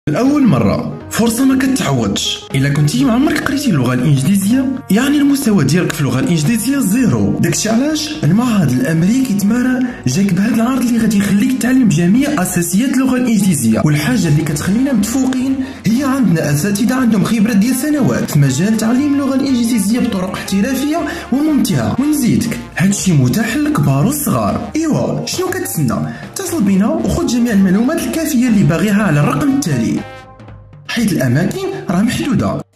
لأول مرة فرصة ما كتعوضش. إلا كنتي ما عمرك قريتي اللغة الإنجليزية يعني المستوى ديالك في اللغة الإنجليزية زيرو. داكشي علاش المعهد الأمريكي تمارا جاك بهذا العرض اللي غادي يخليك تعلم جميع أساسيات اللغة الإنجليزية. والحاجة اللي كتخلينا متفوقين هي عندنا أساتذة عندهم خبرة ديال سنوات في مجال تعليم اللغة الإنجليزية بطرق احترافية وممتعة. ونزيدك هادشي متاح للكبار والصغار. إيوا شنو كتسنى؟ اتصل بنا وخذ جميع المعلومات الكافية اللي باغيها على الرقم التالي، حيث الأماكن راه محدودة.